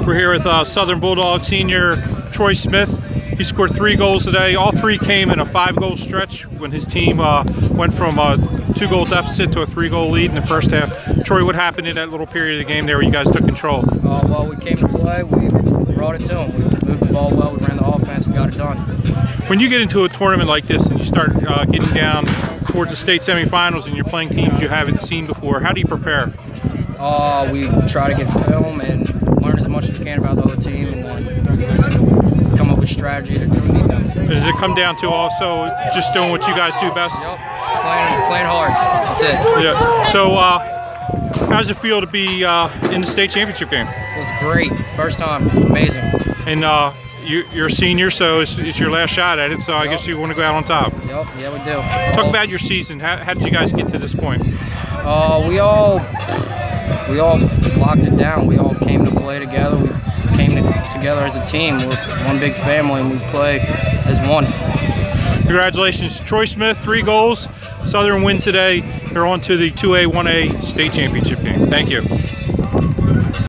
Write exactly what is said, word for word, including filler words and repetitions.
We're here with uh, Southern Bulldog senior Troy Smith. He scored three goals today. All three came in a five-goal stretch when his team uh, went from a two-goal deficit to a three-goal lead in the first half. Troy, what happened in that little period of the game there where you guys took control? Uh, well, we came to play. We brought it to them. We moved the ball well. We ran the offense. We got it done. When you get into a tournament like this and you start uh, getting down towards the state semifinals and you're playing teams you haven't seen before, how do you prepare? Uh, we try to get film and learn as much as we can about the other team, and then come up with strategy to defeat them. Does it come down to also just doing what you guys do best? Yep, playing, playing hard. That's it. Yeah. So, uh, how does it feel to be uh, in the state championship game? It was great. First time. Amazing. And uh, you, you're a senior, so it's, it's your last shot at it, so I Yep. guess you want to go out on top. Yep, yeah, we do. Talk Well, about your season. How, how did you guys get to this point? Uh, we all we all locked it down. We all came to play together. We came to, together as a team. We're one big family, and we play as one. Congratulations, Troy Smith, three goals. Southern wins today. They're on to the two A, one A state championship game. Thank you.